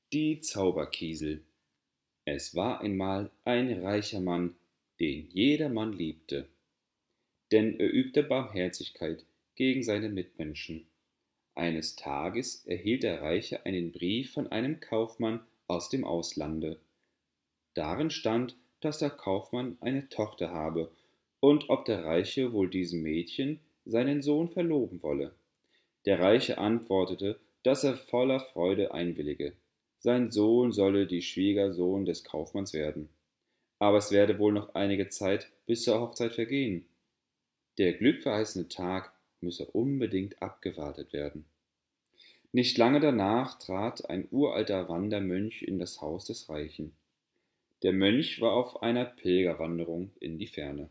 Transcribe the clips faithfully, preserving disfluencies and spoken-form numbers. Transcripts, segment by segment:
Die Zauberkiesel. Es war einmal ein reicher Mann, den jedermann liebte, denn er übte Barmherzigkeit gegen seine Mitmenschen. Eines Tages erhielt der Reiche einen Brief von einem Kaufmann aus dem Auslande. Darin stand, dass der Kaufmann eine Tochter habe und ob der Reiche wohl diesem Mädchen seinen Sohn verloben wolle. Der Reiche antwortete, dass er voller Freude einwillige. Sein Sohn solle die Schwiegersohn des Kaufmanns werden. Aber es werde wohl noch einige Zeit bis zur Hochzeit vergehen. Der glückverheißene Tag müsse unbedingt abgewartet werden. Nicht lange danach trat ein uralter Wandermönch in das Haus des Reichen. Der Mönch war auf einer Pilgerwanderung in die Ferne.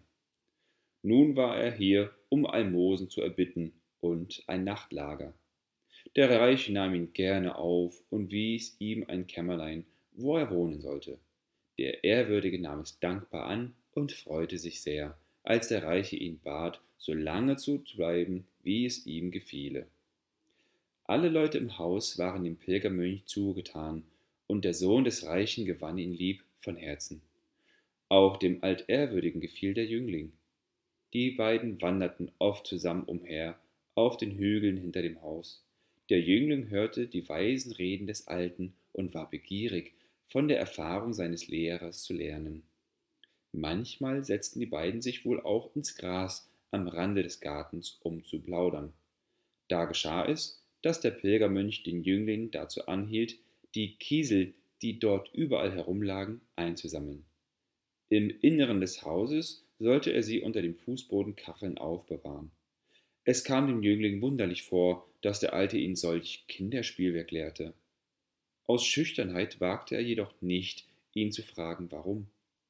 Nun war er hier, um Almosen zu erbitten und ein Nachtlager. Der Reiche nahm ihn gerne auf und wies ihm ein Kämmerlein, wo er wohnen sollte. Der Ehrwürdige nahm es dankbar an und freute sich sehr, als der Reiche ihn bat, so lange zu bleiben, wie es ihm gefiele. Alle Leute im Haus waren dem Pilgermönch zugetan, und der Sohn des Reichen gewann ihn lieb von Herzen. Auch dem Altehrwürdigen gefiel der Jüngling. Die beiden wanderten oft zusammen umher, auf den Hügeln hinter dem Haus. Der Jüngling hörte die weisen Reden des Alten und war begierig, von der Erfahrung seines Lehrers zu lernen. Manchmal setzten die beiden sich wohl auch ins Gras am Rande des Gartens, um zu plaudern. Da geschah es, dass der Pilgermönch den Jüngling dazu anhielt, die Kiesel, die dort überall herumlagen, einzusammeln. Im Inneren des Hauses sollte er sie unter dem Fußbodenkacheln aufbewahren. Es kam dem Jüngling wunderlich vor, dass der Alte ihn solch Kinderspielwerk lehrte. Aus Schüchternheit wagte er jedoch nicht, ihn zu fragen, warum.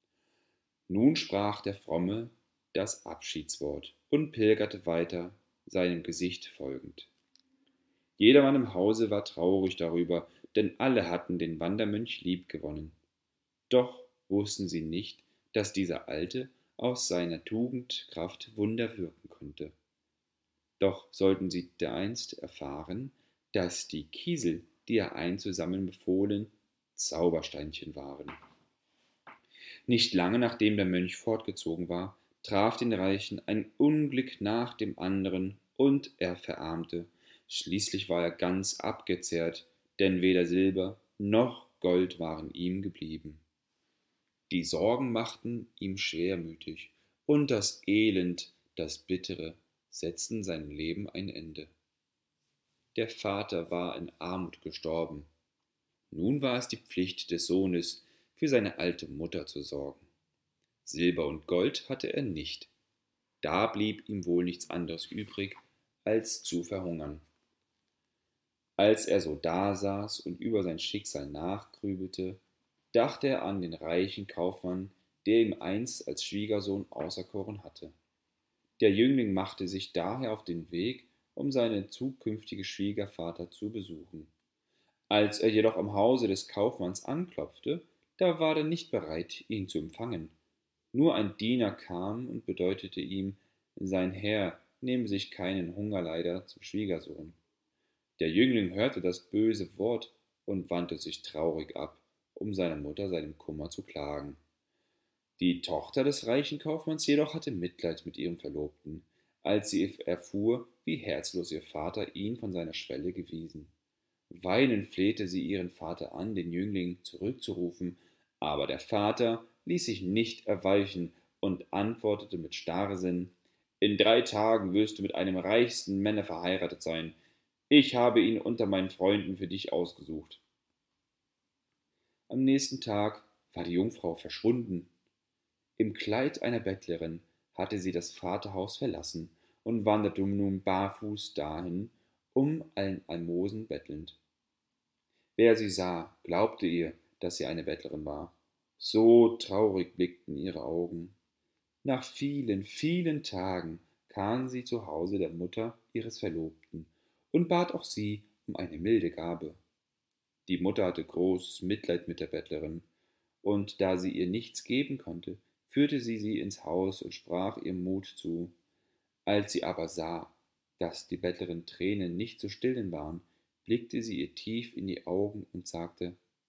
Nun sprach der Fromme das Abschiedswort und pilgerte weiter, seinem Gesicht folgend. Jedermann im Hause war traurig darüber, denn alle hatten den Wandermönch liebgewonnen. Doch wussten sie nicht, dass dieser Alte aus seiner Tugendkraft Wunder wirken konnte. Doch sollten sie dereinst erfahren, dass die Kiesel, die er einzusammeln befohlen, Zaubersteinchen waren. Nicht lange nachdem der Mönch fortgezogen war, traf den Reichen ein Unglück nach dem anderen und er verarmte. Schließlich war er ganz abgezehrt, denn weder Silber noch Gold waren ihm geblieben. Die Sorgen machten ihm schwermütig, und das Elend, das Bittere, setzten seinem Leben ein Ende. Der Vater war in Armut gestorben. Nun war es die Pflicht des Sohnes, für seine alte Mutter zu sorgen. Silber und Gold hatte er nicht. Da blieb ihm wohl nichts anderes übrig, als zu verhungern. Als er so dasaß und über sein Schicksal nachgrübelte, dachte er an den reichen Kaufmann, der ihm einst als Schwiegersohn auserkoren hatte. Der Jüngling machte sich daher auf den Weg, um seinen zukünftigen Schwiegervater zu besuchen. Als er jedoch am Hause des Kaufmanns anklopfte, da war er nicht bereit, ihn zu empfangen. Nur ein Diener kam und bedeutete ihm, sein Herr nehme sich keinen Hungerleider zum Schwiegersohn. Der Jüngling hörte das böse Wort und wandte sich traurig ab, um seiner Mutter seinen Kummer zu klagen. Die Tochter des reichen Kaufmanns jedoch hatte Mitleid mit ihrem Verlobten, als sie erfuhr, wie herzlos ihr Vater ihn von seiner Schwelle gewiesen. Weinend flehte sie ihren Vater an, den Jüngling zurückzurufen, aber der Vater ließ sich nicht erweichen und antwortete mit Starrsinn: In drei Tagen wirst du mit einem reichsten Männer verheiratet sein. Ich habe ihn unter meinen Freunden für dich ausgesucht. Am nächsten Tag war die Jungfrau verschwunden. Im Kleid einer Bettlerin hatte sie das Vaterhaus verlassen und wanderte nun barfuß dahin, um allen Almosen bettelnd. Wer sie sah, glaubte ihr, dass sie eine Bettlerin war. So traurig blickten ihre Augen. Nach vielen, vielen Tagen kam sie zu Hause der Mutter ihres Verlobten und bat auch sie um eine milde Gabe. Die Mutter hatte großes Mitleid mit der Bettlerin, und da sie ihr nichts geben konnte, führte sie sie ins Haus und sprach ihr Mut zu. Als sie aber sah, dass die Bettlerin Tränen nicht zu stillen waren, blickte sie ihr tief in die Augen und sagte: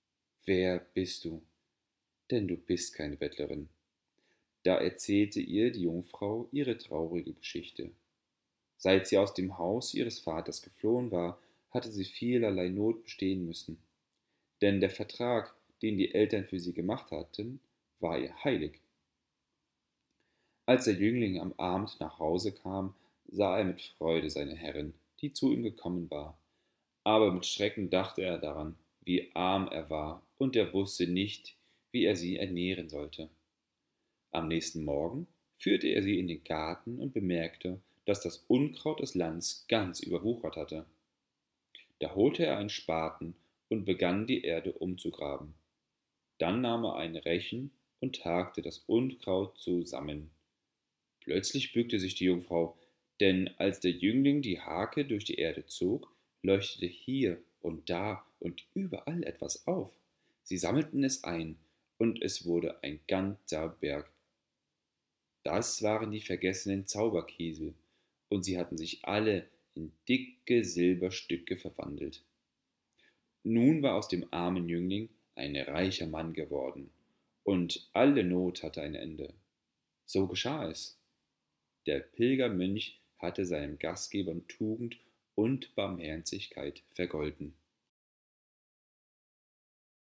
wer bist du? Denn du bist keine Bettlerin. Da erzählte ihr die Jungfrau ihre traurige Geschichte. Seit sie aus dem Haus ihres Vaters geflohen war, hatte sie vielerlei Not bestehen müssen. Denn der Vertrag, den die Eltern für sie gemacht hatten, war ihr heilig. Als der Jüngling am Abend nach Hause kam, sah er mit Freude seine Herrin, die zu ihm gekommen war. Aber mit Schrecken dachte er daran, wie arm er war, und er wusste nicht, wie er sie ernähren sollte. Am nächsten Morgen führte er sie in den Garten und bemerkte, dass das Unkraut des Landes ganz überwuchert hatte. Da holte er einen Spaten und begann die Erde umzugraben. Dann nahm er einen Rechen und hakte das Unkraut zusammen. Plötzlich bückte sich die Jungfrau, denn als der Jüngling die Hake durch die Erde zog, leuchtete hier und da und überall etwas auf. Sie sammelten es ein, und es wurde ein ganzer Berg. Das waren die vergessenen Zauberkiesel, und sie hatten sich alle in dicke Silberstücke verwandelt. Nun war aus dem armen Jüngling ein reicher Mann geworden, und alle Not hatte ein Ende. So geschah es. Der Pilgermönch hatte seinem Gastgeber Tugend und Barmherzigkeit vergolten.